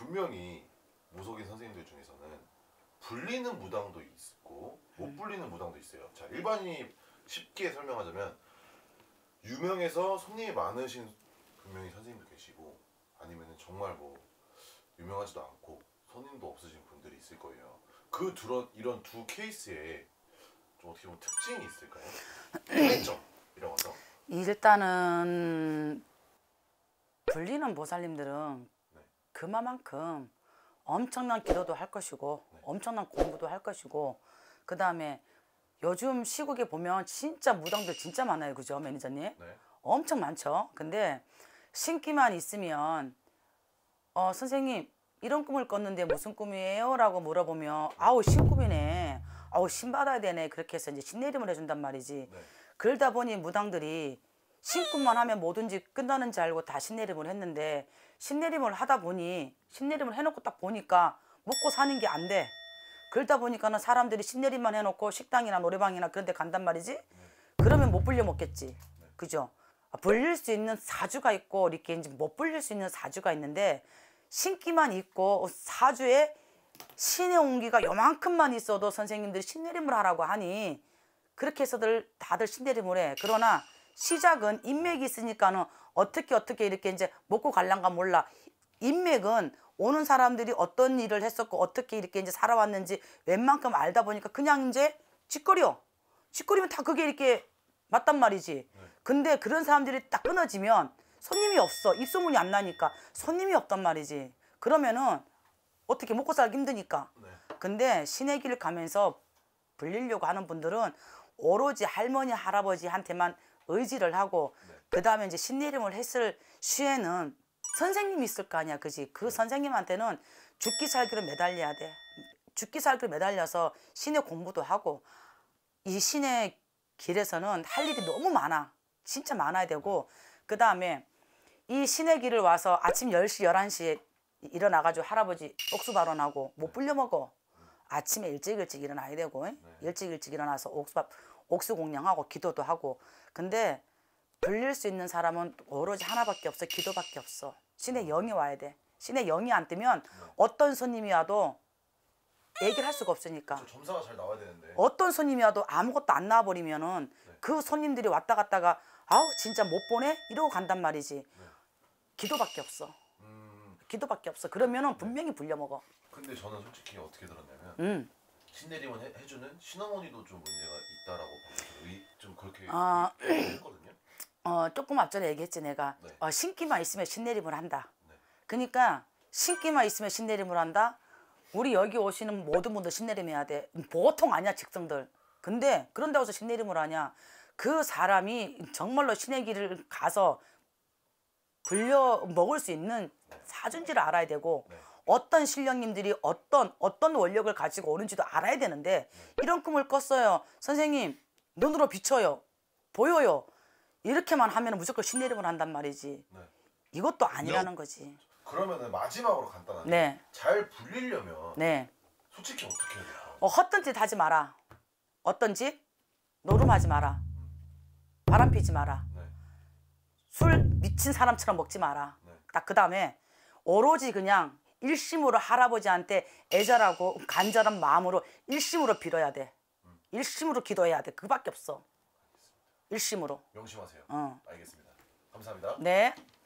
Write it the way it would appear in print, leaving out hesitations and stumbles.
분명히 무속인 선생님들 중에서는 불리는 무당도 있고 못 불리는 무당도 있어요. 자, 일반인이 쉽게 설명하자면 유명해서 손님이 많으신 분명히 선생님도 계시고 아니면은 정말 뭐 유명하지도 않고 손님도 없으신 분들이 있을 거예요. 이런 두 케이스에 좀 어떻게 보면 특징이 있을까요? 차이점이라고 하죠. 일단은 불리는 보살님들은 네. 그만큼 엄청난 기도도 할 것이고 네. 엄청난 공부도 할 것이고 그 다음에 요즘 시국에 보면 진짜 무당들 진짜 많아요. 그죠 매니저님? 네. 엄청 많죠. 근데 신기만 있으면 선생님 이런 꿈을 꿨는데 무슨 꿈이에요? 라고 물어보면 아우 신꿈이네. 아우 신 받아야 되네. 그렇게 해서 이제 신내림을 해준단 말이지. 네. 그러다 보니 무당들이 신꿈만 하면 뭐든지 끝나는 줄 알고 다 신내림을 했는데 신내림을 하다 보니 신내림을 해놓고 딱 보니까 먹고 사는 게 안 돼. 그러다 보니까는 사람들이 신내림만 해놓고 식당이나 노래방이나 그런 데 간단 말이지. 그러면 못 불려 먹겠지. 그죠? 불릴 수 있는 사주가 있고 이렇게 이제 못 불릴 수 있는 사주가 있는데 신기만 있고 사주에 신의 온기가 요만큼만 있어도 선생님들이 신내림을 하라고 하니 그렇게 해서들 다들 신내림을 해. 그러나 시작은 인맥이 있으니까는 어떻게 이렇게 이제 먹고 갈란가 몰라. 인맥은 오는 사람들이 어떤 일을 했었고 어떻게 이렇게 이제 살아왔는지 웬만큼 알다 보니까 그냥 이제 짓거리면 다 그게 이렇게 맞단 말이지. 근데 그런 사람들이 딱 끊어지면 손님이 없어. 입소문이 안 나니까 손님이 없단 말이지. 그러면은 어떻게 먹고 살기 힘드니까. 근데 신의 길을 가면서 불리려고 하는 분들은 오로지 할머니 할아버지한테만 의지를 하고 그 다음에 이제 신내림을 했을 시에는 선생님이 있을 거 아니야. 그지? 그 선생님한테는 죽기 살기로 매달려야 돼. 죽기 살기로 매달려서 신의 공부도 하고 이 신의 길에서는 할 일이 너무 많아. 진짜 많아야 되고 그 다음에 이 신의 길을 와서 아침 10시, 11시에 일어나가지고 할아버지 옥수 발언하고 못 불려 먹어. 아침에 일찍 일어나야 되고 일찍 일어나서 옥수 공양하고 기도도 하고. 근데 불릴 수 있는 사람은 오로지 하나밖에 없어. 기도밖에 없어. 신의 영이 와야 돼. 신의 영이 안 뜨면 어떤 손님이 와도 얘기를 할 수가 없으니까. 점사가 잘 나와야 되는데. 어떤 손님이 와도 아무것도 안 나와버리면은 그 손님들이 왔다 갔다가 아우 진짜 못 보네? 이러고 간단 말이지. 기도밖에 없어. 기도밖에 없어. 그러면은 분명히 불려 먹어. 근데 저는 솔직히 어떻게 들었냐면 신내림을 해주는 신어머니도 좀 문제가 있다라고 좀 그렇게 했거든요. 조금 앞전에 얘기했지 내가. 신기만 있으면 신내림을 한다. 그러니까 신기만 있으면 신내림을 한다. 우리 여기 오시는 모든 분들 신내림 해야 돼. 보통 아니야 직성들. 근데 그런다고 해서 신내림을 하냐. 그 사람이 정말로 신의 길을 가서 불려 먹을 수 있는 사준지를 알아야 되고 어떤 신령님들이 어떤 원력을 가지고 오는지도 알아야 되는데 이런 꿈을 꿨어요. 선생님 눈으로 비춰요. 보여요. 이렇게만 하면 무조건 신내림을 한단 말이지. 이것도 아니라는 거지. 그러면 마지막으로 간단하게 잘 불리려면 솔직히 어떻게 해야 될까요? 헛된 짓 하지 마라. 어떤 짓? 노름하지 마라. 바람 피지 마라. 술 미친 사람처럼 먹지 마라. 딱 그 다음에 오로지 그냥 일심으로 할아버지한테 애절하고 간절한 마음으로 일심으로 빌어야 돼. 일심으로 기도해야 돼. 그밖에 없어. 일심으로. 명심하세요. 알겠습니다. 감사합니다. 네.